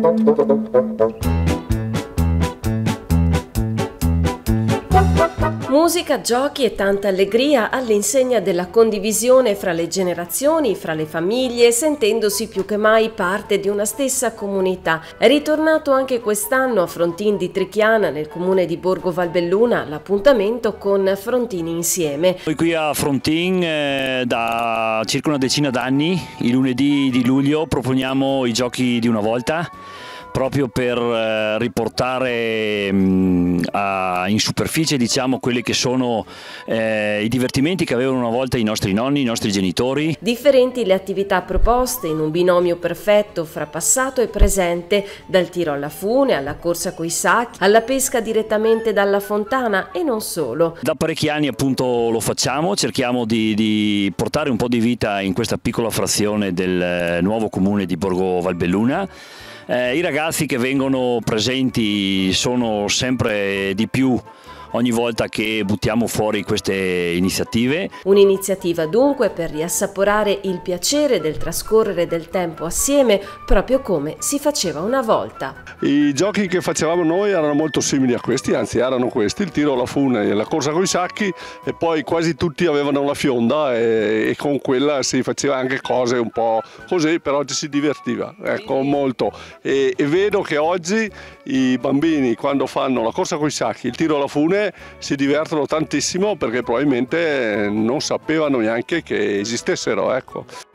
Musica, giochi e tanta allegria all'insegna della condivisione fra le generazioni, fra le famiglie, sentendosi più che mai parte di una stessa comunità. È ritornato anche quest'anno a Frontin di Trichiana, nel comune di Borgo Valbelluna, l'appuntamento con Frontini Insieme. Noi qui a Frontin da circa una decina d'anni, i lunedì di luglio, proponiamo i giochi di una volta, proprio per riportare in superficie, diciamo, quelli che sono i divertimenti che avevano una volta i nostri nonni, i nostri genitori. Differenti le attività proposte in un binomio perfetto fra passato e presente, dal tiro alla fune, alla corsa coi sacchi, alla pesca direttamente dalla fontana e non solo. Da parecchi anni appunto lo facciamo, cerchiamo di portare un po' di vita in questa piccola frazione del nuovo comune di Borgo Valbelluna. I ragazzi che vengono presenti sono sempre di più ogni volta che buttiamo fuori queste iniziative. Un'iniziativa dunque per riassaporare il piacere del trascorrere del tempo assieme, proprio come si faceva una volta. I giochi che facevamo noi erano molto simili a questi, anzi erano questi: il tiro alla fune, la corsa coi sacchi, e poi quasi tutti avevano la fionda e con quella si faceva anche cose un po' così, però ci si divertiva, ecco, molto. E vedo che oggi i bambini, quando fanno la corsa coi sacchi, il tiro alla fune, si divertono tantissimo, perché probabilmente non sapevano neanche che esistessero, ecco.